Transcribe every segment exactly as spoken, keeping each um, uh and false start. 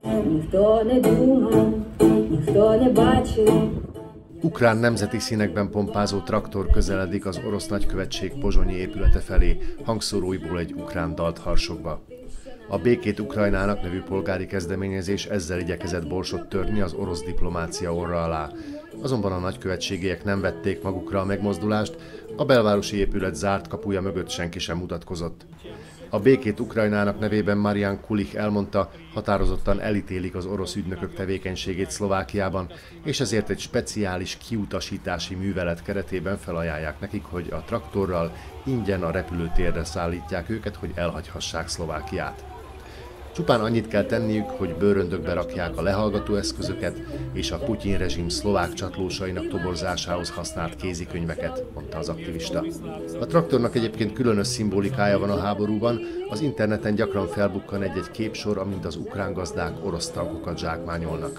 Ukrán nemzeti színekben pompázó traktor közeledik az orosz nagykövetség pozsonyi épülete felé, hangszóróiból egy ukrán dalt harsogva. A Békét Ukrajnának nevű polgári kezdeményezés ezzel igyekezett borsot törni az orosz diplomácia orra alá. Azonban a nagykövetségiek nem vették magukra a megmozdulást, a belvárosi épület zárt kapuja mögött senki sem mutatkozott. A Békét Ukrajnának nevében Marian Kulich elmondta, határozottan elítélik az orosz ügynökök tevékenységét Szlovákiában, és ezért egy speciális kiutasítási művelet keretében felajánlják nekik, hogy a traktorral ingyen a repülőtérre szállítják őket, hogy elhagyhassák Szlovákiát. Csupán annyit kell tenniük, hogy bőröndökbe rakják a lehallgató eszközöket és a Putyin rezsim szlovák csatlósainak toborzásához használt kézikönyveket, mondta az aktivista. A traktornak egyébként különös szimbolikája van a háborúban, az interneten gyakran felbukkan egy-egy képsor, amint az ukrán gazdák orosz tankokat zsákmányolnak.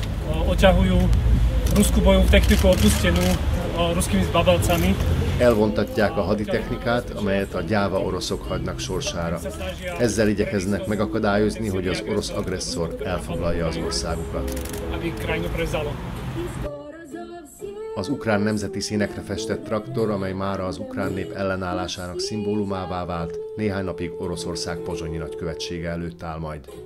Elvontatják a haditechnikát, amelyet a gyáva oroszok hagynak sorsára. Ezzel igyekeznek megakadályozni, hogy az orosz agresszor elfoglalja az országukat. Az ukrán nemzeti színekre festett traktor, amely mára az ukrán nép ellenállásának szimbólumává vált, néhány napig Oroszország pozsonyi nagykövetsége előtt áll majd.